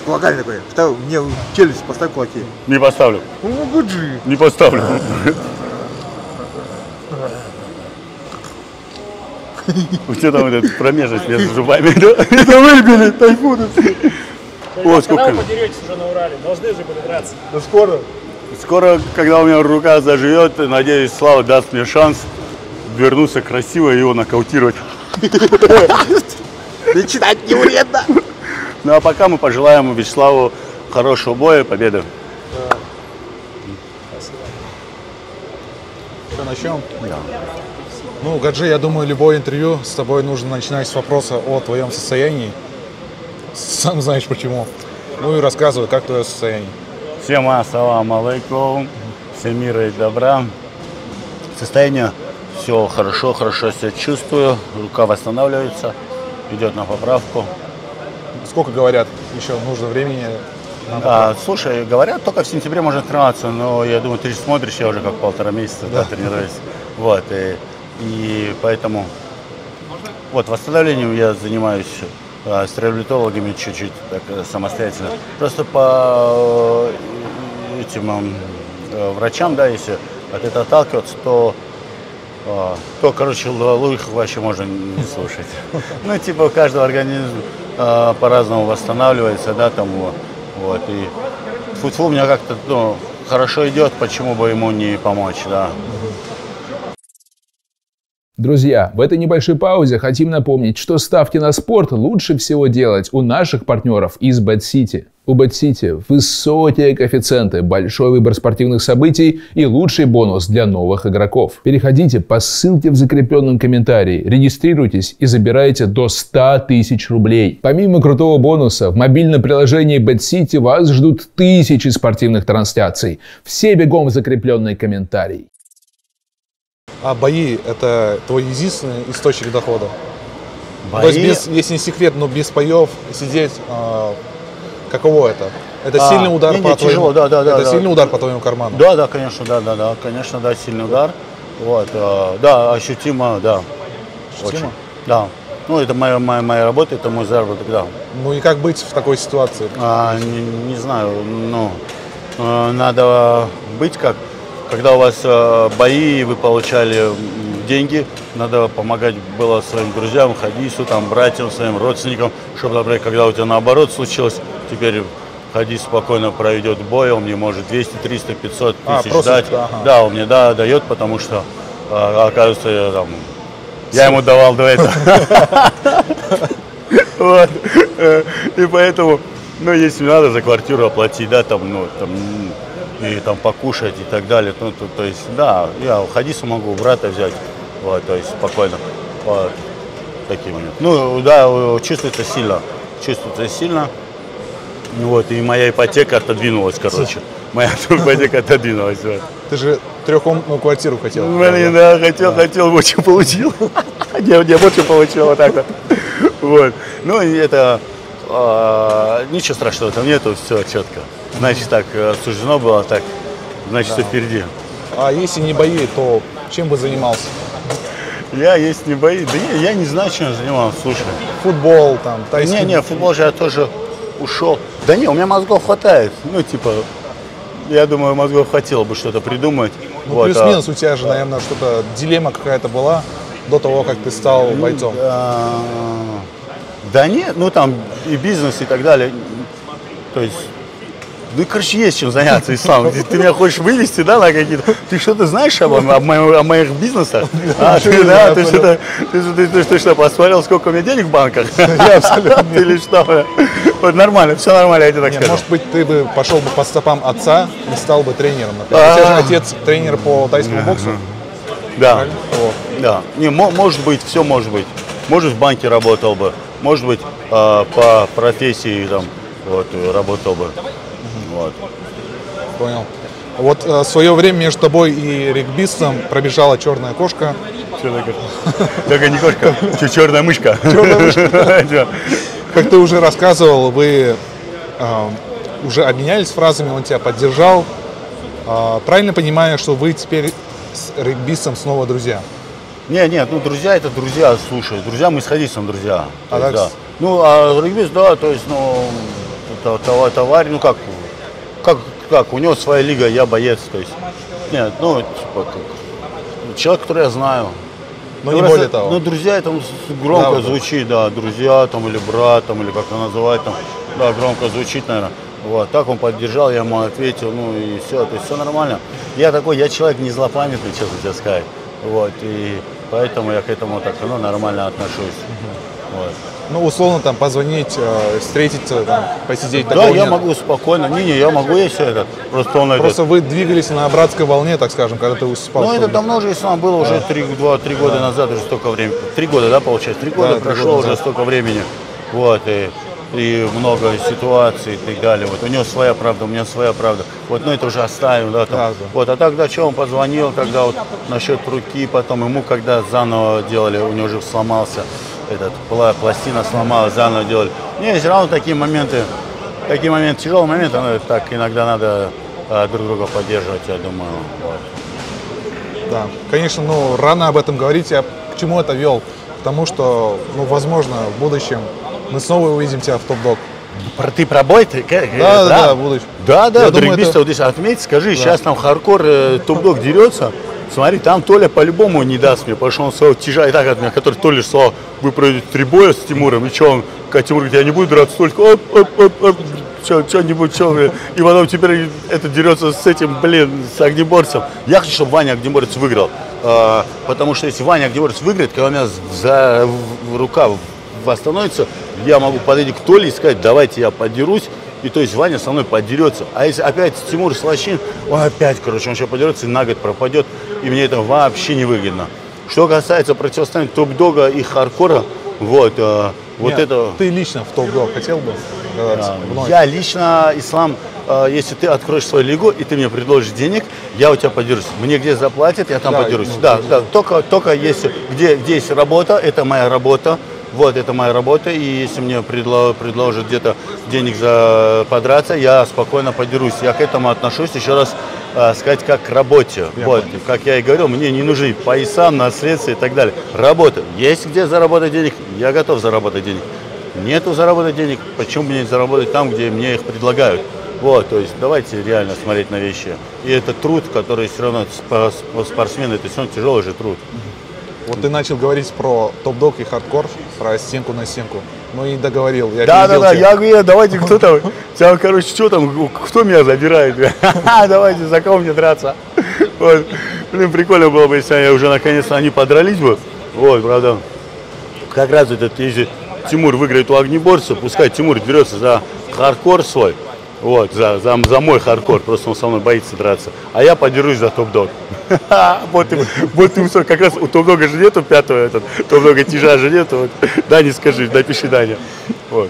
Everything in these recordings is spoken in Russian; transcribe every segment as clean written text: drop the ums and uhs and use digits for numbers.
Кулаками такой. Мне в челюсть поставь кулаки. Не поставлю. Ну, гуджи. Не поставлю. У тебя там этот промежность между зубами, да? Это выбили, тайфуновцы. О, сколько. Когда вы подеретесь уже на Урале? Должны же были драться. Да скоро. Скоро, когда у меня рука заживет, надеюсь, Слава даст мне шанс вернуться красиво и его нокаутировать. Читать не вредно. Ну а пока мы пожелаем Вячеславу хорошего боя, победы. Что, начнем? Да. Ну, Гаджи, я думаю, любое интервью с тобой нужно начинать с вопроса о твоем состоянии. Сам знаешь почему. Ну и рассказывай, как твое состояние. Всем ассаламу алейкум, всем мира и добра. Состояние все хорошо, хорошо себя чувствую, рука восстанавливается, идет на поправку. Сколько, говорят, еще нужно времени? Слушай, говорят, только в сентябре можно тренироваться, но я думаю, ты же смотришь, я уже как 1,5 месяца тренируюсь. Вот, и поэтому вот восстановлением я занимаюсь с реабилитологами чуть-чуть так, самостоятельно. Просто по этим врачам, да, если от этого отталкиваться, то короче, лучше вообще можно не слушать. Ну, типа, каждый организм по-разному восстанавливается, да, там, вот, и фу-фу у меня как-то, ну, хорошо идет, почему бы ему не помочь, да. Друзья, в этой небольшой паузе хотим напомнить, что ставки на спорт лучше всего делать у наших партнеров из BetCity. У BetCity высокие коэффициенты, большой выбор спортивных событий и лучший бонус для новых игроков. Переходите по ссылке в закрепленном комментарии, регистрируйтесь и забирайте до 100 тысяч рублей. Помимо крутого бонуса, в мобильном приложении BetCity вас ждут тысячи спортивных трансляций. Все бегом в закрепленный комментарий. А бои – это твой единственный источник дохода? Бои... То есть, без, если не секрет, но без боев сидеть, каково это? Это сильный удар по твоему, сильный удар по твоему карману? Да, конечно, конечно, сильный удар. Вот, да, ощутимо, да. Ощутимо? Очень. Да. Ну, это моя работа, это мой заработок, да. Ну и как быть в такой ситуации? Не знаю, ну, надо быть как... Когда у вас бои, вы получали деньги, надо помогать было своим друзьям, хадису, там, братьям, своим родственникам, чтобы, например, когда у тебя наоборот случилось, теперь хадис спокойно проведет бой, он мне может 200, 300, 500 тысяч дать. Да, он мне дает, потому что, оказывается, я ему давал до этого. Вот. И поэтому, ну, если надо за квартиру оплатить, да, там, ну, там, и там покушать и так далее, ну, то есть, да, я у хадиса могу у брата взять, вот, то есть спокойно, вот, такие моменты. Ну, да, чувствуется сильно, вот, и моя ипотека отодвинулась, короче, моя ипотека отодвинулась, вот. Ты же трехкомнатную квартиру хотел. Блин, да, хотел, очень получил, я больше получил, вот так вот, вот, ну, и это, ничего страшного там нету, все четко. Значит, так суждено было, так, значит, все впереди. А если не бои, то чем бы занимался? Если не бои, да я не знаю, чем я занимался, слушай. Футбол, там, тайский? Не, футбол же я тоже ушел. Да не, у меня мозгов хватает, ну, типа, я думаю, мозгов хватило бы что-то придумать. Ну, вот, плюс-минус у тебя же, наверное, что-то, дилемма какая-то была до того, как ты стал бойцом. Да нет, ну, там, и бизнес, и так далее, то есть... Ну, короче, есть чем заняться, Ислам. Ты меня хочешь вывести, да, на какие-то... Ты что-то знаешь о моих бизнесах? Ты что, посмотрел, сколько у меня денег в банках? Я абсолютно. Или что? Вот нормально, все нормально, я тебе так скажу. Может быть, ты бы пошел бы по стопам отца и стал бы тренером, например. У тебя же отец тренер по тайскому боксу. Да, да. Не, может быть, все может быть. Может, в банке работал бы, может быть, по профессии там, вот, работал бы. Вот. Понял. Вот в свое время между тобой и регбистом пробежала черная кошка. Черная кошка. Только не кошка, черная мышка. Черная мышка. Как ты уже рассказывал, вы уже обменялись фразами, он тебя поддержал. Правильно понимаю, что вы теперь с регбистом снова друзья? Нет, ну друзья это друзья, слушай, друзья мы с хадисом друзья. А есть, да. Ну, а регбист, да, то есть, ну, товарищ, ну как, у него своя лига, я боец, то есть, нет, ну, типа, человек, который я знаю. Но не более того. Ну, друзья, там громко Да, звучит, да, друзья, там, или брат, там, или как это называть, там, да, громко звучит, наверное. Вот, так он поддержал, я ему ответил, ну, и все, то есть все нормально. Я человек не злопамятный, честно тебе сказать, вот, и поэтому я к этому так, ну, нормально отношусь, вот. Ну, условно, там, позвонить, встретиться, там, посидеть. Да, я могу спокойно, я могу, если это, просто он Просто вы двигались на братской волне, так скажем, когда ты выступал. Ну, это давно уже, если было уже 3 года назад, уже столько времени. 3 года, да, получается? 3 года прошло уже столько времени. Вот, и много ситуаций и так далее. Вот у него своя правда, у меня своя правда. Вот, ну это уже оставим, да, там. Вот, а тогда что, он позвонил, когда вот насчет руки, потом ему, когда заново делали, у него уже сломался пластина сломалась, заново делали. Не, все равно такие моменты, тяжелые моменты, но так иногда надо друг друга поддерживать, я думаю. Вот. Да, конечно, ну, рано об этом говорить. Я к чему это вел? Потому что, ну, возможно, в будущем мы снова увидим тебя в топ-дог. Ты про бой? Да, в будущем. Да, Я думаю, дрэгбиста, вот здесь отметь, скажи, сейчас там хардкор топ-дог дерется. Смотри, там Толя по-любому не даст мне, потому что он своего тяжа и так от меня, который Толя сказал, вы пройдете 3 боя с Тимуром, и что он, когда Тимур говорит, я не буду драться, только что-нибудь, и потом теперь это дерется с этим, с огнеборцем. Я хочу, чтобы Ваня Огнеборец выиграл, потому что если Ваня Огнеборец выиграет, когда у меня рука восстановится, я могу подойти к Толе и сказать, давайте я подерусь. И то есть Ваня со мной поддерется. А если опять Тимур Слащин, он опять, он сейчас подерется и на год пропадет. И мне это вообще не выгодно. Что касается противостояния топ-дога и хардкора, вот это... Ты лично в топ-дог хотел бы? Я лично, Ислам, если ты откроешь свою лигу и ты мне предложишь денег, я у тебя поддержусь. Мне где заплатят, я там поддержусь. Да, только если где есть работа, это моя работа. Вот, это моя работа, и если мне предложат где-то денег за подраться, я спокойно подерусь. Я к этому отношусь, еще раз сказать, как к работе. Вот, как я и говорил, мне не нужны пояса, наследства и так далее. Работа. Есть где заработать денег, я готов заработать денег. Нету заработать денег, почему мне не заработать там, где мне их предлагают? Вот, то есть давайте реально смотреть на вещи. И это труд, который все равно спортсмены, это все равно тяжелый же труд. Вот ты начал говорить про топ-дог и хардкор, про стенку на стенку. Ну и договорил. Да, я говорю, давайте, кто там, короче, что там, кто меня забирает? Давайте, за кого мне драться? Вот. Блин, прикольно было бы, если они уже наконец-то они подрались бы. Вот, правда. Как раз если Тимур выиграет у огнеборца, пускай Тимур дерется за хардкор свой. Вот, за мой хардкор, просто он со мной боится драться. А я подерусь за топ-дог. Вот ты как раз у топ-дога же нету пятого, топ-дога тяжа же нету. Дани, скажи, напиши, Даня. Вот.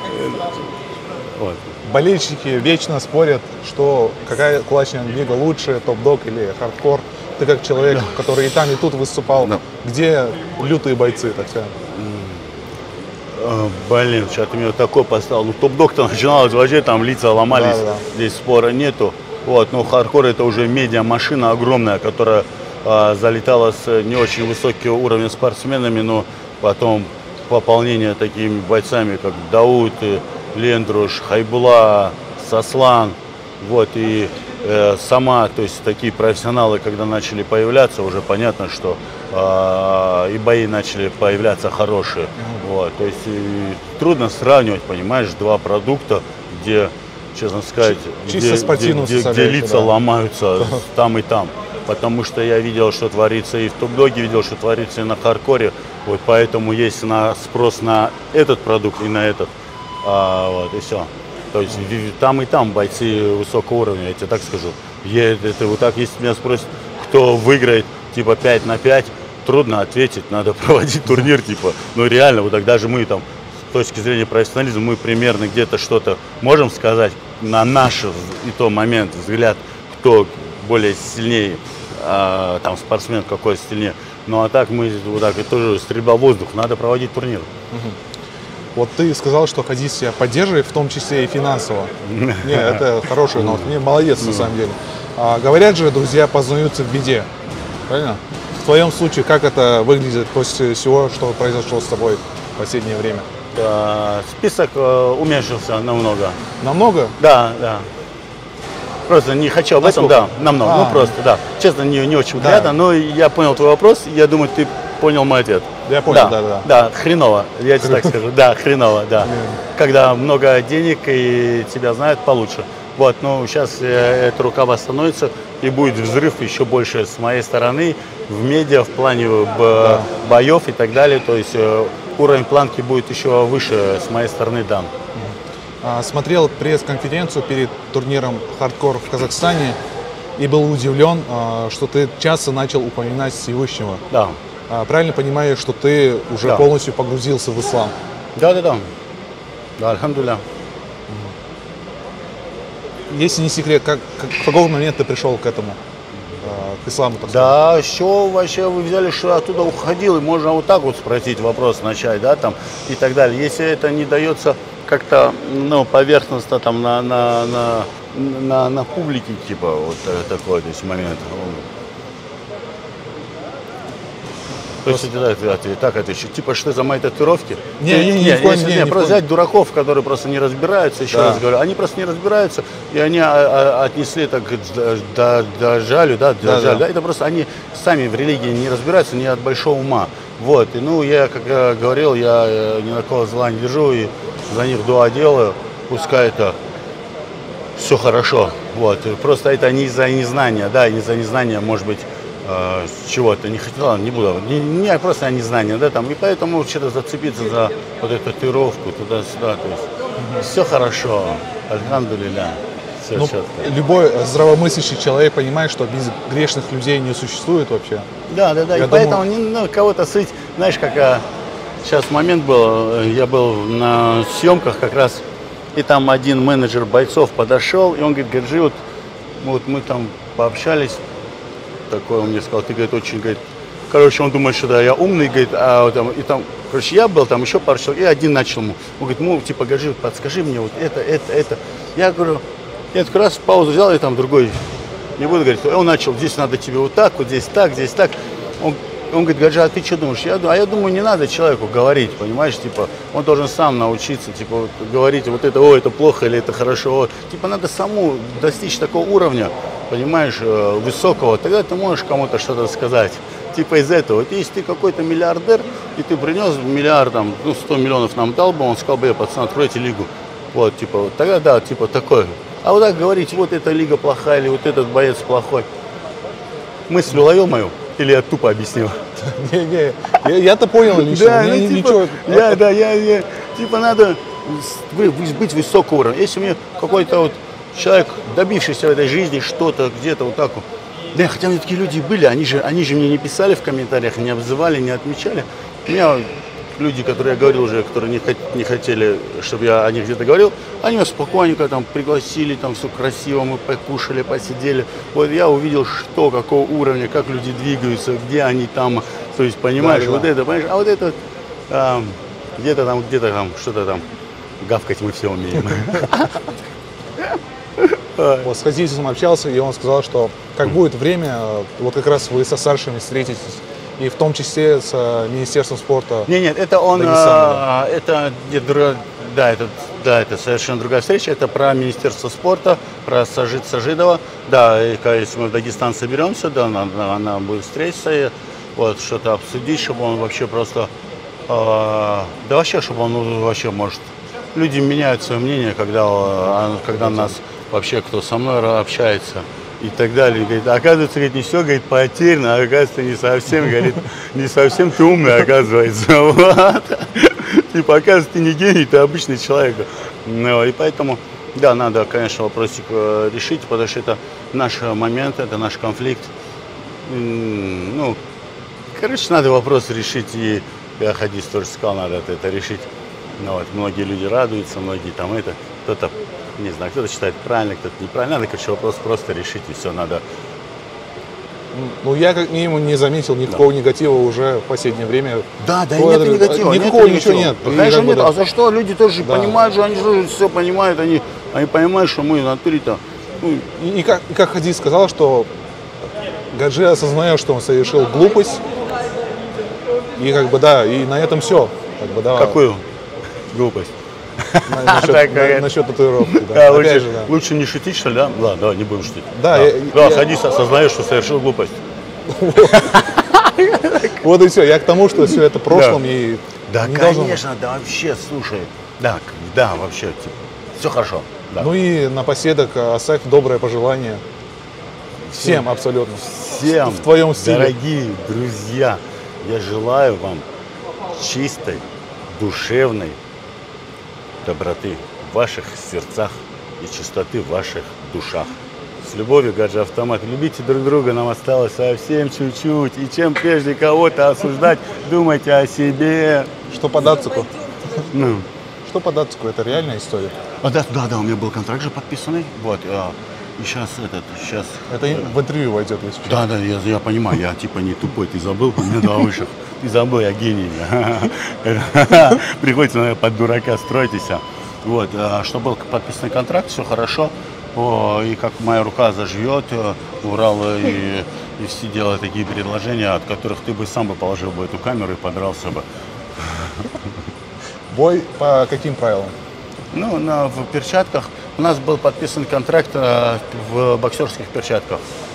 Болельщики вечно спорят, что какая кулачная лига лучше, топ-дог или хардкор. Ты как человек, который и там, и тут выступал, где лютые бойцы, так сказать? Блин, сейчас ты мне такой поставил. Ну, топ-дог-то начиналось вообще, там лица ломались, здесь спора нету. Вот, но хардкор это уже медиа-машина огромная, которая залетала с не очень высокого уровня спортсменами, но потом пополнение такими бойцами, как Дауд, Лендруш, Хайбула, Сослан, вот, и сама, то есть такие профессионалы, когда начали появляться, уже понятно, что и бои начали появляться хорошие. Вот, то есть трудно сравнивать, понимаешь, два продукта, где, честно сказать, где лица ломаются там и там. Потому что я видел, что творится и в топ-доге, видел, что творится и на хардкоре. Вот поэтому есть спрос на этот продукт и на этот. Вот, и все. То есть там и там бойцы высокого уровня, я тебе так скажу. Это вот так, если меня спросят, кто выиграет, типа 5 на 5, трудно ответить, надо проводить турнир, типа. Ну реально, вот так даже мы там, с точки зрения профессионализма, мы примерно где-то что-то можем сказать на наш и то момент, взгляд, кто более сильнее, там спортсмен какой сильнее. Ну а так мы вот так, это тоже стрельба в воздух, надо проводить турнир. Вот ты сказал, что Хадис тебя поддерживает, в том числе и финансово. Не, это хорошая новость. Мне молодец, на самом деле. Говорят же, друзья познаются в беде. Правильно? В твоем случае, как это выглядит после всего, что произошло с тобой в последнее время? список уменьшился намного. Намного? Да, да. Просто не хочу об этом, да, намного. Ну просто, да. Честно, не очень приятно, но я понял твой вопрос, я думаю, ты понял мой ответ. Я понял, да. Да, хреново, я тебе так скажу. Да, хреново, да. Когда много денег и тебя знают, получше. Вот, но сейчас эта рука восстановится и будет взрыв еще больше с моей стороны в медиа, в плане боев и так далее. То есть уровень планки будет еще выше с моей стороны, да. Смотрел пресс-конференцию перед турниром «Хардкор» в Казахстане и был удивлен, что ты часто начал упоминать Всевышнего. Да. Правильно понимаю, что ты уже полностью погрузился в ислам? Да. Да, альхамдулилля. Если не секрет, в какой момент ты пришел к этому, к исламу? Да, еще вообще вы взяли, что оттуда уходил, и можно вот так вот спросить вопрос, начать, да, там, и так далее. Если это не дается как-то, ну, поверхностно, там, на публике, типа, вот такой, то есть, момент. То есть, так отвечу, типа, что за мои татуировки? Не, просто взять дураков, которые просто не разбираются, еще раз говорю, они просто не разбираются, и они отнесли это к дажалю, да, это просто они сами в религии не разбираются, не от большого ума. Вот, и, ну, я, как я говорил, я ни на кого зла не держу, и за них дуа делаю, пускай это все хорошо, вот, просто это не из-за незнания, да, не из-за незнания, может быть, чего-то не хотела, не буду, не просто незнание, да, там, и поэтому что-то зацепиться за вот эту татуировку туда-сюда, то есть все хорошо, альхамдулилля, все четко. Любой здравомыслящий человек понимает, что безгрешных людей не существует вообще. Да, и поэтому кого-то сыть, знаешь, как сейчас момент был, я был на съемках как раз, и там один менеджер бойцов подошел, и он говорит, Гаджи, вот мы там пообщались, такой он мне сказал, ты, говорит, очень, говорит, короче, он думает, что да, я умный, говорит, и там, короче, я был, там еще пару человек, и один начал ему, он говорит, ну, типа, Гаджи, подскажи мне вот это. Я говорю, я как раз паузу взял, и там другой, не буду говорить, он начал, здесь надо тебе вот так, вот здесь так. Он говорит, Гаджи, а ты что думаешь? Я думаю, не надо человеку говорить, понимаешь, типа, он должен сам научиться, типа, вот, говорить вот это, это плохо или это хорошо, типа, надо саму достичь такого уровня, понимаешь, высокого, тогда ты можешь кому-то что-то сказать, типа, из этого. Вот если ты какой-то миллиардер, и ты принес миллиард, там, 100 миллионов нам дал бы, он сказал бы, пацан, откройте лигу, вот, типа, вот, тогда, да, типа, такой. А вот так говорить, вот эта лига плохая, или вот этот боец плохой, мысль уловил мою? Или я тупо объяснил? Не, я-то понял лично. Да, ничего. Типа надо быть высокого уровня. Если мне какой-то вот человек, добившийся в этой жизни что-то, где-то вот так вот. Да, хотя у меня такие люди были, они же мне не писали в комментариях, не обзывали, не отмечали. У меня люди, которые я говорил уже, которые не хотели, чтобы я о них где-то говорил, они меня спокойненько там пригласили, там все красиво, мы покушали, посидели. Вот я увидел, что, какого уровня, как люди двигаются, где они там, то есть, понимаешь, да. Вот это, понимаешь, а вот это где-то там, что-то там, гавкать мы все умеем. Вот с Хазизом общался, и он сказал, что как будет время, вот как раз вы со старшими встретитесь, и в том числе с Министерством спорта. Нет, это он, это совершенно другая встреча, это про Министерство спорта, про Сажидова, да, и если мы в Дагестан соберемся, да, она будет встретиться, вот, что-то обсудить, чтобы он вообще просто, чтобы он вообще, может, люди меняют свое мнение, когда нас вообще, кто со мной общается, и так далее. Говорит, оказывается, говорит, не все, говорит, потеряно, а оказывается, не совсем, говорит, не совсем ты умный, оказывается. Вот. Типа, оказывается, ты не гений, ты обычный человек. Ну, и поэтому, да, надо, конечно, вопросик решить, потому что это наш момент, это наш конфликт. Ну, короче, надо вопрос решить, и я Хадис тоже сказал, надо это решить. Ну, вот, многие люди радуются, многие там кто-то, не знаю, кто-то считает правильно, кто-то неправильно. Надо, короче, вопрос просто решить, и все, надо. Ну, я как минимум не заметил никакого негатива уже в последнее время. Да, нет негатива. Никакого ничего нет. Конечно, нет. А за что? Люди тоже понимают же, они же все понимают, они понимают, что мы в натуре-то. И как Хадис сказал, что Гаджи осознает, что он совершил глупость, и как бы да, и на этом все. Как бы, да. Какую? глупость. Насчет татуировки, да. Да, Опять лучше, же, да. лучше не шутить, что ли, да? Ладно, давай, не будем шутить. Да, садись, осознаешь, что совершил глупость. Вот и все. Я к тому, что все это в прошлом и Да, не должно быть. конечно, да, вообще, слушай. Да, вообще, все хорошо. Да. Ну и напоследок оставь доброе пожелание всем абсолютно. Всем, в твоем стиле. дорогие друзья, я желаю вам чистой, душевной доброты в ваших сердцах и чистоты в ваших душах. С любовью, Гаджи Автомат. Любите друг друга, нам осталось совсем чуть-чуть. И чем прежде кого-то осуждать, думайте о себе. Что по Дацику? Ну. Что по Дацику? Это реальная история? Да, у меня был контракт же подписанный. Вот. И сейчас. Это в интервью войдет, если что. Да, я понимаю, я типа не тупой, ты забыл, у меня два высших. Ты забыл, я гений. Приходится, наверное, под дурака строитесь. Вот, что был подписан контракт, все хорошо. И как моя рука заживет, Урал и все делают такие предложения, от которых ты бы сам бы положил бы эту камеру и подрался бы. Бой по каким правилам? Ну, в перчатках. У нас был подписан контракт в боксерских перчатках.